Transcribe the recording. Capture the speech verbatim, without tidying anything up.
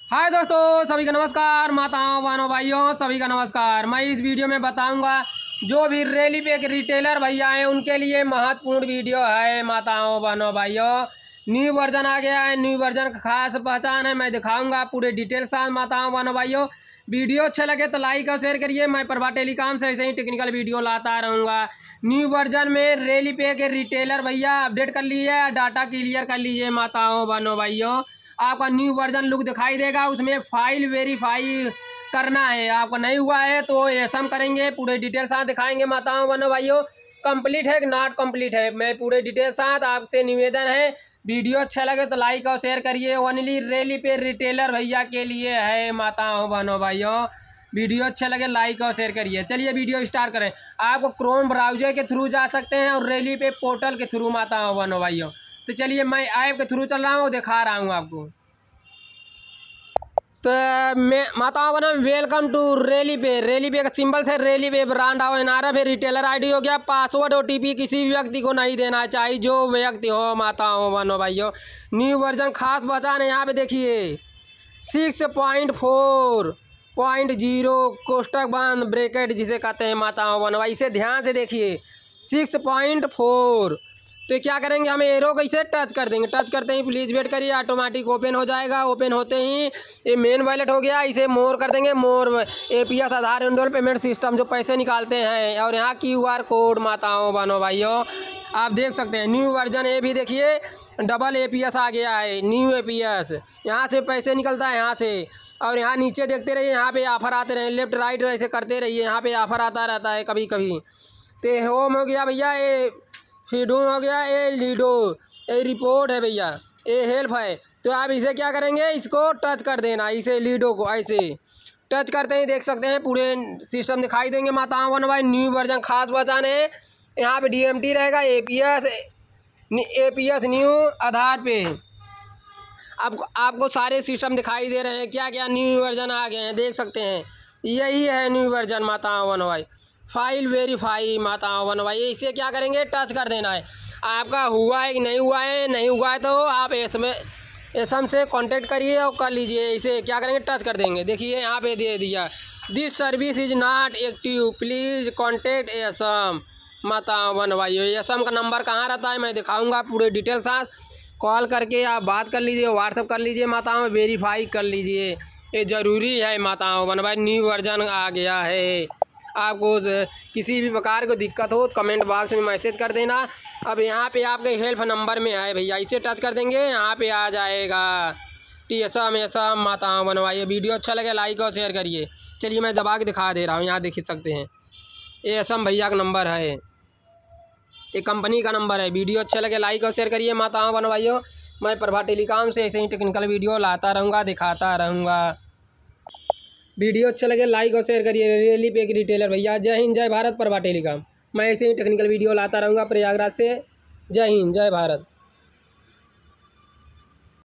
हाय दोस्तों, सभी का नमस्कार। माताओं बहनों भाइयों सभी का नमस्कार। मैं इस वीडियो में बताऊंगा जो भी रेली पे के रिटेलर भैया हैं उनके लिए महत्वपूर्ण वीडियो है। माताओं बहनों भाइयों, न्यू वर्जन आ गया है, न्यू वर्जन का खास पहचान है, मैं दिखाऊंगा पूरे डिटेल साथ। माताओं बहनों भाइयों, वीडियो अच्छा लगे तो लाइक और शेयर करिए। मैं प्रभा टेलीकॉम से ऐसे ही टेक्निकल वीडियो लाता रहूँगा। न्यू वर्जन में रेली पे के रिटेलर भैया अपडेट कर लीजिए, डाटा क्लियर कर लीजिए। माताओं बहनों भाइयों, आपका न्यू वर्जन लुक दिखाई देगा, उसमें फाइल वेरीफाई करना है। आपका नहीं हुआ है तो ऐसा हम करेंगे, पूरे डिटेल साथ दिखाएंगे। माताओं बहनों भाइयों, कंप्लीट है कि नॉट कंप्लीट है, मैं पूरे डिटेल साथ आपसे निवेदन है। वीडियो अच्छा लगे तो लाइक और शेयर करिए। ओनली रेली पे रिटेलर भैया के लिए है। माताओं बहनों भाइयों, वीडियो अच्छा लगे लाइक और शेयर करिए। चलिए वीडियो स्टार्ट करें। आपको क्रोम ब्राउजर के थ्रू जा सकते हैं और रेली पे पोर्टल के थ्रू। माताओं बहनों भाइयों, तो चलिए मैं ऐप के थ्रू चल रहा हूँ, दिखा रहा हूँ आपको। तो मैं माताओं बहनों, वेलकम टू रेली पे। रेली पे का सिंबल से रेली पे ब्रांड आओ नारा, फिर रिटेलर आईडी हो गया। पासवर्ड ओटीपी किसी भी व्यक्ति को नहीं देना चाहिए, जो व्यक्ति हो। माताओं बहनों भाइयों, न्यू वर्जन खास पहचान है। यहाँ पे देखिए six point four point zero कोष्टक बंद ब्रैकेट जिसे कहते हैं। माताओं बहनों भाई, इसे ध्यान से देखिए, सिक्स पॉइंट फोर। तो क्या करेंगे, हम एरो को इसे टच कर देंगे। टच करते ही प्लीज़ वेट करिए, ऑटोमेटिक ओपन हो जाएगा। ओपन होते ही ये मेन वॉलेट हो गया, इसे मोर कर देंगे। More APS Aadhaar enabled payment system, जो पैसे निकालते हैं। और यहाँ क्यू आर कोड। माताओं बहनों भाइयों, आप देख सकते हैं न्यू वर्जन ये भी देखिए, डबल एपीएस आ गया है, न्यू एपीएस। यहाँ से पैसे निकलता है, यहाँ से। और यहाँ नीचे देखते रहिए, यहाँ पे ऑफर आते रहे, लेफ्ट राइट ऐसे करते रहिए, यहाँ पे ऑफर आता रहता है कभी कभी। तो होम हो गया भैया, ये फीडून हो गया, ये लीडो, ये रिपोर्ट है भैया, ये हेल्प है। तो आप इसे क्या करेंगे, इसको टच कर देना, इसे लीडो को ऐसे टच करते ही देख सकते हैं पूरे सिस्टम दिखाई देंगे। माताओं बहनों भाई, न्यू वर्जन खास पहचान है। यहाँ पे डीएमटी रहेगा, एपीएस एपीएस न्यू आधार पे आपको आपको सारे सिस्टम दिखाई दे रहे हैं। क्या क्या न्यू वर्जन आ गए हैं देख सकते हैं, यही है न्यू वर्जन। माताओं बहनों भाई, फाइल वेरीफाई। माताओं बहनों भाई, इसे क्या करेंगे, टच कर देना है। आपका हुआ है कि नहीं हुआ है, नहीं हुआ है तो आप इसमें एसम से कांटेक्ट करिए और कर लीजिए। इसे क्या करेंगे, टच कर देंगे। देखिए यहाँ पे दे दिया, this service is not active, please contact ASM. माताओं बहनों भाई, एसम का नंबर कहाँ रहता है मैं दिखाऊंगा पूरे डिटेल साथ। कॉल करके आप बात कर लीजिए, व्हाट्सअप कर लीजिए। माताओं वेरीफाई कर लीजिए, ये ज़रूरी है। माताओं बहनों भाई, न्यू वर्जन आ गया है। आपको किसी भी प्रकार की दिक्कत हो तो कमेंट बॉक्स में मैसेज कर देना। अब यहाँ पे आपके हेल्प नंबर में है भैया, इसे टच कर देंगे, यहाँ पे आ जाएगा T S M S M. माताओं बहनों भाई, वीडियो अच्छा लगे लाइक और शेयर करिए। चलिए मैं दबा के दिखा दे रहा हूँ, यहाँ देख सकते हैं ये एस एम भैया का नंबर है, ये कंपनी का नंबर है। वीडियो अच्छा लगे लाइक और शेयर करिए। माताओं बहनों भाइयों, मैं प्रभा टेलीकॉम से ऐसे ही टेक्निकल वीडियो लाता रहूँगा, दिखाता रहूँगा। वीडियो अच्छा लगे लाइक और शेयर करिए। रेली पे एक रिटेलर भैया, जय हिंद जय भारत। प्रभा टेलीकॉम, मैं ऐसे ही टेक्निकल वीडियो लाता रहूँगा प्रयागराज से। जय हिंद जय भारत।